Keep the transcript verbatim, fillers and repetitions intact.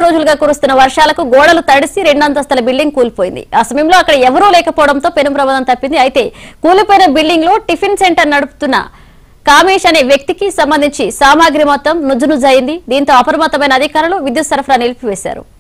రోజులుగా కురుస్తున్న వర్షాలకు గోడలు తడిసి రెండంతస్తుల బిల్డింగ్ కూలిపోయింది. ఆ సమయంలో అక్కడ ఎవరూ లేకపోవడంతో పెను ప్రమాదం తప్పింది. అయితే కూలిపోయిన బిల్డింగ్ లో టిఫిన్ సెంటర్ నడుపుతున్న కామేష్ అనే వ్యక్తికి సంబంధించి సామాగ్రి మొత్తం నుజ్జునుజ్జయింది. దీంతో అప్రమత్తమైన అధికారులు విద్యుత్ సరఫరా నిలిపివేశారు.